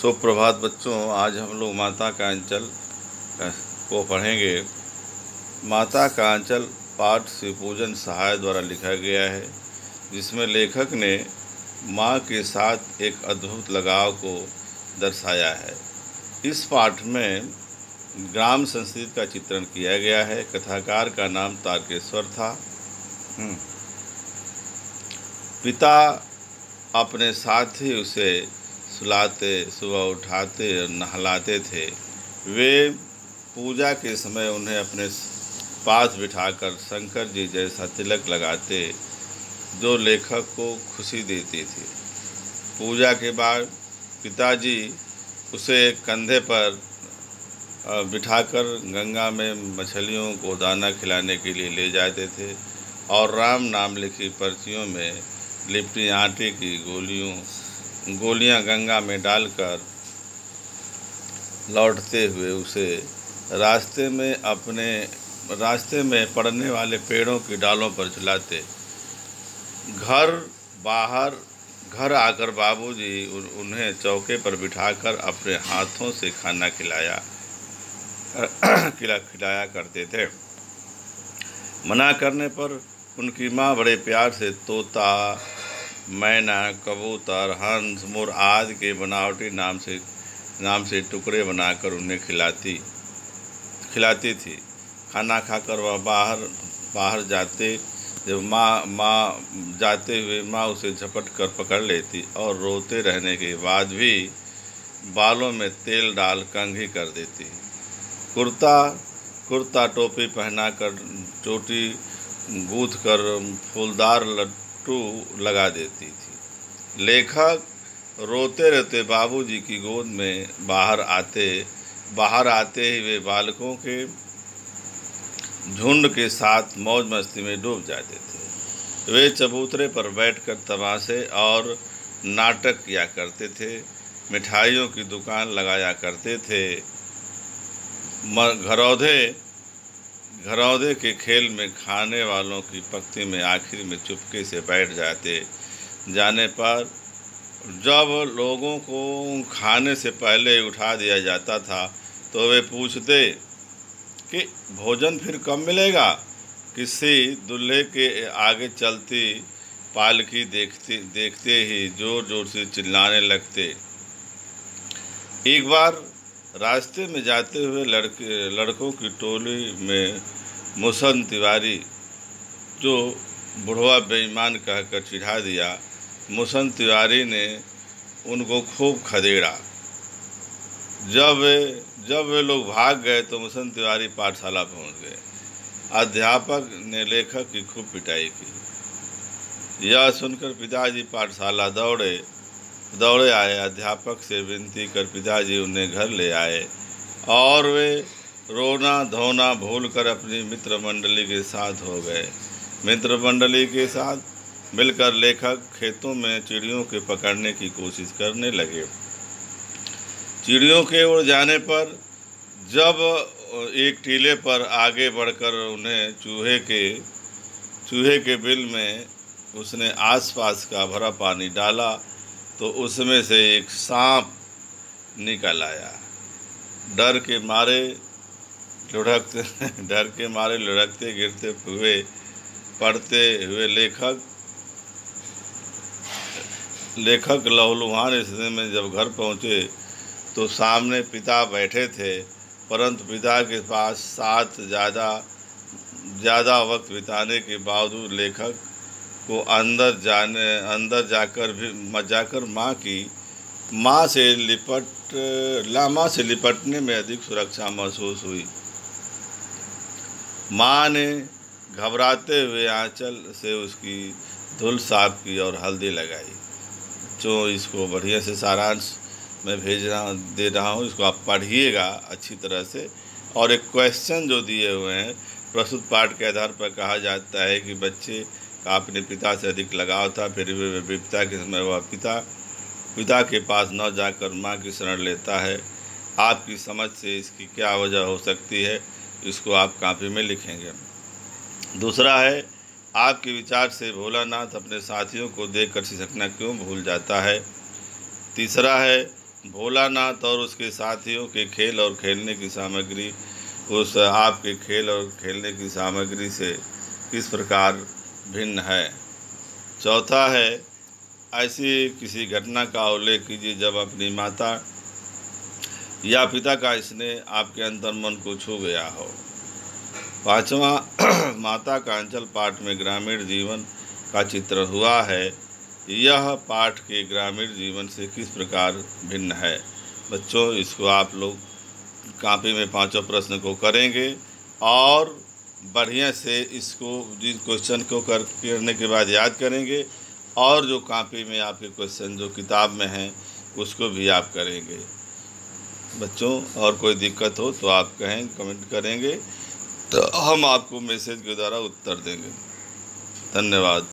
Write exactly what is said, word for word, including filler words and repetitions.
सुप्रभात बच्चों, आज हम लोग माता का अंचल को पढ़ेंगे। माता का अंचल पाठ शिवपूजन सहाय द्वारा लिखा गया है, जिसमें लेखक ने माँ के साथ एक अद्भुत लगाव को दर्शाया है। इस पाठ में ग्राम संस्कृति का चित्रण किया गया है। कथाकार का नाम तारकेश्वर था। पिता अपने साथ ही उसे सुलाते, सुबह उठाते और नहलाते थे। वे पूजा के समय उन्हें अपने पास बिठाकर शंकर जी जैसा तिलक लगाते, जो लेखक को खुशी देती थी। पूजा के बाद पिताजी उसे कंधे पर बिठाकर गंगा में मछलियों को दाना खिलाने के लिए ले जाते थे और राम नाम लिखी पर्चियों में लिपटी आटे की गोलियों गोलियां गंगा में डालकर लौटते हुए उसे रास्ते में अपने रास्ते में पड़ने वाले पेड़ों की डालों पर झुलाते। घर बाहर घर आकर बाबूजी उन्हें चौके पर बिठाकर अपने हाथों से खाना खिलाया खिला खिलाया करते थे। मना करने पर उनकी माँ बड़े प्यार से तोता, मैना, कबूतर, हंस, मोर आदि के बनावटी नाम से नाम से टुकड़े बनाकर उन्हें खिलाती खिलाती थी। खाना खाकर वह बाहर बाहर जाते। जब माँ माँ जाते हुए माँ उसे झपट कर पकड़ लेती और रोते रहने के बाद भी बालों में तेल डाल कंघी कर देती। कुर्ता कुर्ता टोपी पहनाकर चोटी गूँथ कर फूलदार लट्टू लगा देती थी। लेखक रोते रहते बाबूजी की गोद में बाहर आते बाहर आते ही वे बालकों के झुंड के साथ मौज मस्ती में डूब जाते थे। वे चबूतरे पर बैठकर तमाशे और नाटक किया करते थे, मिठाइयों की दुकान लगाया करते थे। घरौंदे घरौंदे के खेल में खाने वालों की पंक्ति में आखिर में चुपके से बैठ जाते। जाने पर जब लोगों को खाने से पहले उठा दिया जाता था तो वे पूछते कि भोजन फिर कब मिलेगा। किसी दूल्हे के आगे चलती पालकी देखते देखते ही जोर जोर से चिल्लाने लगते। एक बार रास्ते में जाते हुए लड़के लड़कों की टोली में मुसन तिवारी, जो बुढ़वा बेईमान कहकर चिढ़ा दिया, मुसन तिवारी ने उनको खूब खदेड़ा। जब वे जब वे लोग भाग गए तो मुसन तिवारी पाठशाला पहुंच गए। अध्यापक ने लेखक की खूब पिटाई की। यह सुनकर पिताजी पाठशाला दौड़े दौड़े आए। अध्यापक से विनती कर पिताजी उन्हें घर ले आए और वे रोना धोना भूलकर अपनी मित्र मंडली के साथ हो गए। मित्र मंडली के साथ मिलकर लेखक खेतों में चिड़ियों के पकड़ने की कोशिश करने लगे। चिड़ियों के उड़ जाने पर जब एक टीले पर आगे बढ़कर उन्हें चूहे के चूहे के बिल में उसने आसपास का भरा पानी डाला तो उसमें से एक सांप निकल आया। डर के मारे लुढ़कते डर के मारे लुढ़कते गिरते हुए पड़ते हुए लेखक लेखक लहूलुहान स्थिति में जब घर पहुँचे तो सामने पिता बैठे थे, परंतु पिता के पास साथ ज़्यादा ज़्यादा वक्त बिताने के बावजूद लेखक को अंदर जाने अंदर जाकर भी जाकर माँ की माँ से लिपट लामा से लिपटने में अधिक सुरक्षा महसूस हुई। माँ ने घबराते हुए आंचल से उसकी धूल साफ की और हल्दी लगाई। जो इसको बढ़िया से सारांश मैं भेज रहा दे रहा हूँ, इसको आप पढ़िएगा अच्छी तरह से। और एक क्वेश्चन जो दिए हुए हैं प्रस्तुत पाठ के आधार पर कहा जाता है कि बच्चे का अपने पिता से अधिक लगाव था, फिर भी विपदा के समय वह पिता पिता के पास न जाकर माँ की शरण लेता है। आपकी समझ से इसकी क्या वजह हो सकती है, इसको आप कॉपी में लिखेंगे। दूसरा है, आपके विचार से भोलानाथ अपने साथियों को देखकर सिसकना क्यों भूल जाता है। तीसरा है, भोलानाथ और उसके साथियों के खेल और खेलने की सामग्री उस आपके खेल और खेलने की सामग्री से किस प्रकार भिन्न है। चौथा है, ऐसी किसी घटना का उल्लेख कीजिए जब अपनी माता या पिता का स्नेह आपके अंतर्मन को छू गया हो। पांचवा, माता का अंचल पाठ में ग्रामीण जीवन का चित्रण हुआ है। यह पाठ के ग्रामीण जीवन से किस प्रकार भिन्न है। बच्चों, इसको आप लोग कॉपी में पांचों प्रश्न को करेंगे और बढ़िया से इसको जिन क्वेश्चन को कर करने के बाद याद करेंगे और जो कॉपी में आपके क्वेश्चन जो किताब में हैं उसको भी आप करेंगे। बच्चों, और कोई दिक्कत हो तो आप कहें, कमेंट करेंगे तो हम आपको मैसेज के द्वारा उत्तर देंगे। धन्यवाद।